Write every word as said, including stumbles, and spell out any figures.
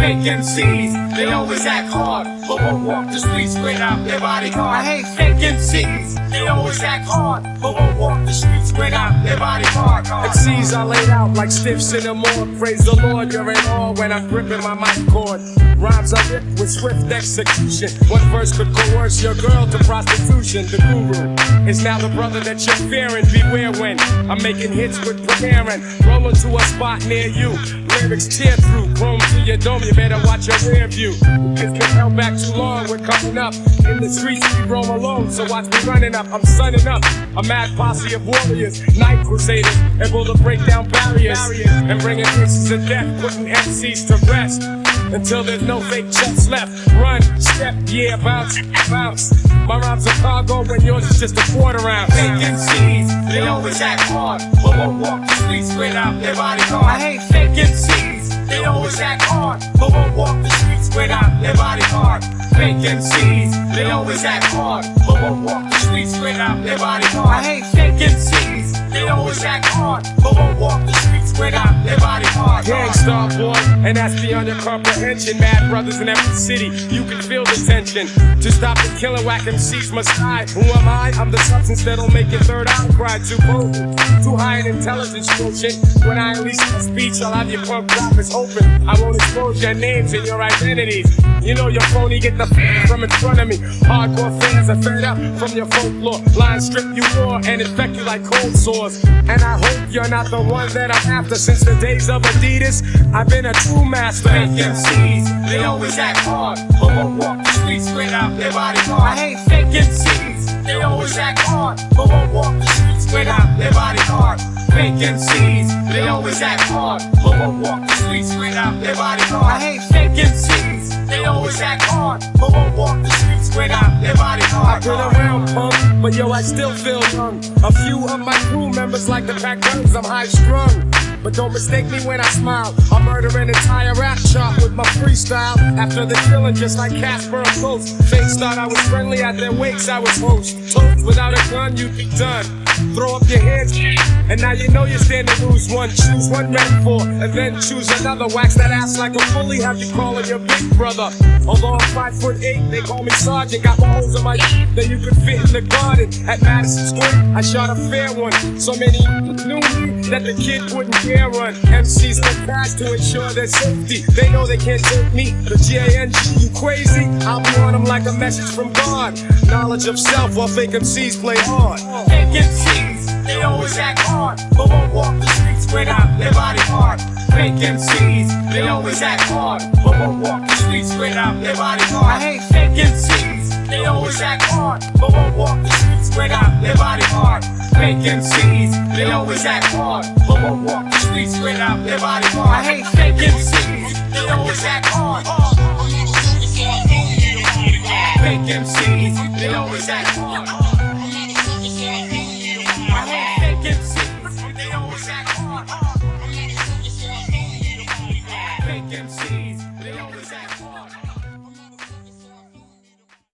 Fake M Cs, they always act hard, but won't walk the streets without their bodyguard. I hate fake M Cs, they always act hard, but won't walk the streets without their bodyguard. M Cs are laid out like stiffs in the morgue. Praise the Lord, you're in awe when I'm gripping my mic cord. Rhymes are ripped with swift execution. One verse could coerce your girl to prostitution. The guru is now the brother that you're fearing. Beware when I'm making hits with preparing. Rolling to a spot near you. Lyrics tear through, chrome to your dome. You better watch your rear view. It's been held back too long. We're coming up in the streets. We roam alone, so watch me running up. I'm sunning up a mad posse of warriors, night crusaders, able to break down barriers and bringing pieces of death, putting M Cs to rest. Until there's no fake checks left. Run, step, yeah, bounce, bounce. My rhymes are cargo when yours is just a quarter ounce. Fake M Cs, they always act hard, but won't walk the streets without their bodyguard. I hate fake M Cs, they always act hard, but won't walk the streets without their bodyguard. Fake M Cs, they always act hard, but won't walk the streets without their bodyguard. I hate fake M Cs, they always act hard, but won't walk the streets without their bodyguard. Gangstar boy, and that's beyond your comprehension. Mad brothers in every city, you can feel the tension. To stop the killing, whack M Cs must die. Who am I? I'm the substance that'll make your third eye cry. Too potent, too high in intelligence quotient. When I release my speech, I'll have your punk rappers open. I won't expose your names and your identities. You know your phony, get the f from in front of me. Hardcore fans are fed up from your folklore. Lines strip you raw and infect you like cold sores. And I hope you're not the one that I'm after. Since the days of Adidas, I've been a true master. Fake M Cs, they always act hard, but won't walk the streets without their bodyguard. I hate fake M Cs, they always act hard, but won't walk the streets without their bodyguard. Fake M Cs, they always act hard, but won't walk the streets without their bodyguard. I hate fake M Cs, they always act hard, but won't walk the streets without their bodyguard. I've been around, punk, but yo, I still feel young. A few of my crew members like to pack guns, I'm high strung. But don't mistake me when I smile. I'll murder an entire rap chart with my freestyle. After the killing, just like Casper or Ghost. Fakes thought I was friendly, at their wakes I was host. Toast without a gun, you'd be done. Throw up your hands, and now you know you stand to lose one. Choose one metaphor, and then choose another. Wax that ass like a bully, have you calling your big brother. Although I'm five foot eight, they call me sergeant. Got more holes in my that you could fit in the garden. At Madison Square, I shot a fair one. So many knew me that the kid wouldn't dare run. M Cs look past to ensure their safety. They know they can't take me, the G A N G, you crazy? I'll be on them like a message from God. Knowledge of self while fake M Cs play hard. Fake M Cs, they always act hard, but won't walk the streets without their bodyguard. Fake M Cs, they always act hard, but won't walk the streets without their bodyguard. I hate fake M Cs, they always act hard, but won't walk the streets without their bodyguard. Fake M Cs, they always act hard, but won't walk the streets without their bodyguard.